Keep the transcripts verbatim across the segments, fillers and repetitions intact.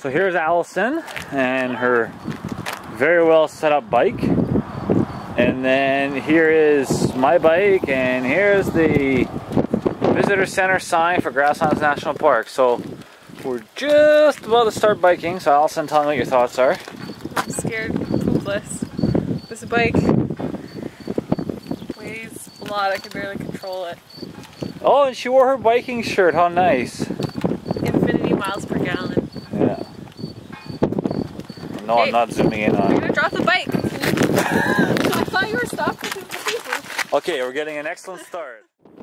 So here's Allison and her very well set up bike. And then here is my bike, and here's the visitor center sign for Grasslands National Park. So we're just about to start biking. So Allison, tell me what your thoughts are. I'm scared, hopeless. This bike weighs a lot, I can barely control it. Oh, and she wore her biking shirt, how nice. Infinity miles per gallon. Yeah. No, hey, I'm not zooming in on it. You're gonna drop the bike. I thought you were stopping the paper. Okay, we're getting an excellent start.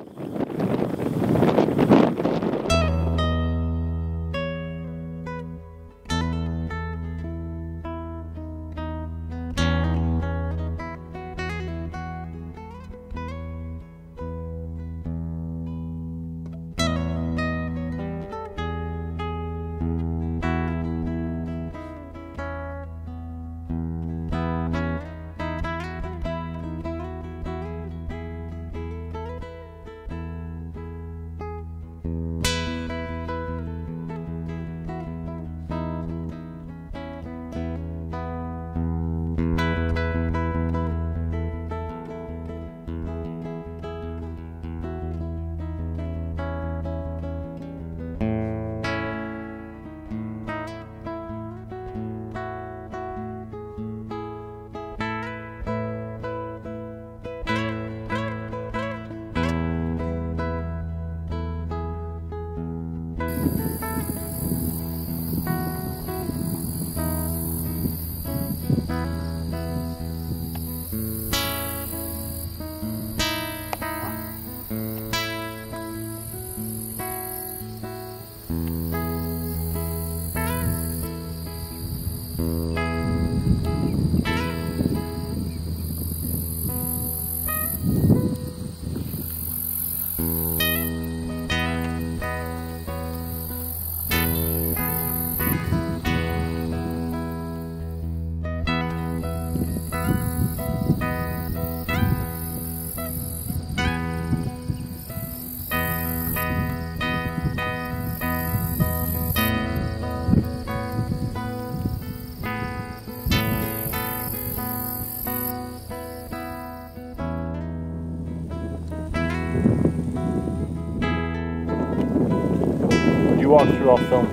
You walk through, I'll film.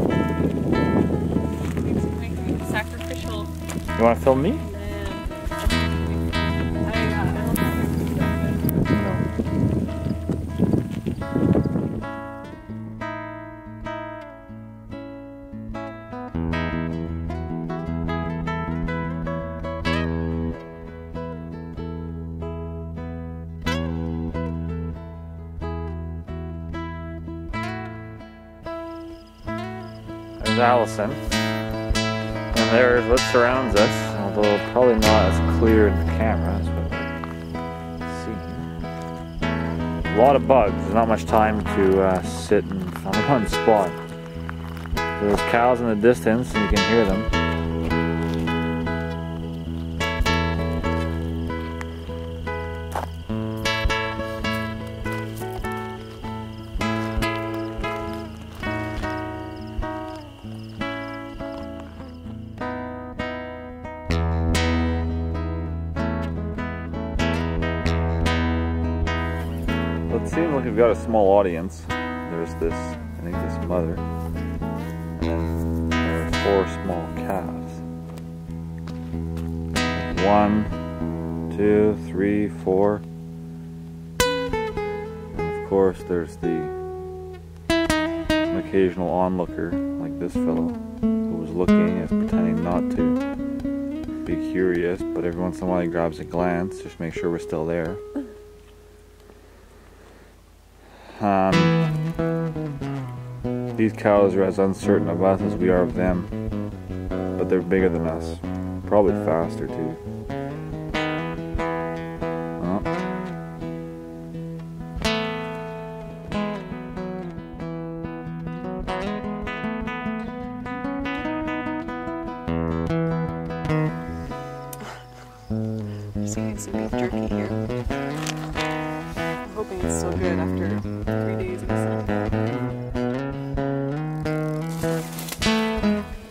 It's like sacrificial. You want to film me? There's Allison, and there's what surrounds us, although probably not as clear in the camera as what we're seeing. A lot of bugs, there's not much time to uh, sit in on one spot. There's cows in the distance and you can hear them. It seems like we've got a small audience. There's this, I think this mother, and then there are four small calves. One, two, three, four. And of course there's the an occasional onlooker, like this fellow, who was looking as pretending not to be curious, but every once in a while he grabs a glance, just make sure we're still there. Um, these cows are as uncertain of us as we are of them, but they're bigger than us, probably faster too. Oh. Just eating some beef jerky here. I'm hoping it's still good after three days in the sun.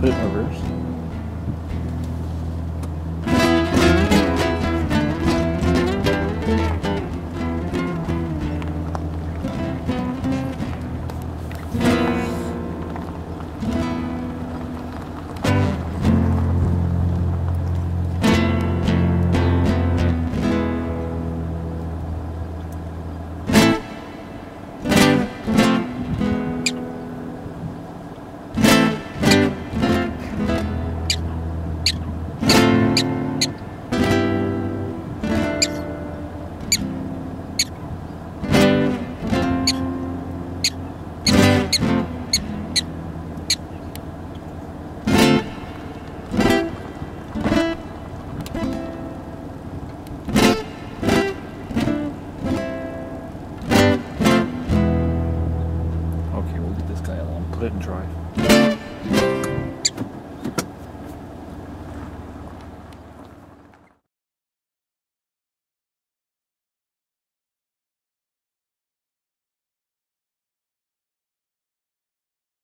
put it in reverse. Put it in drive.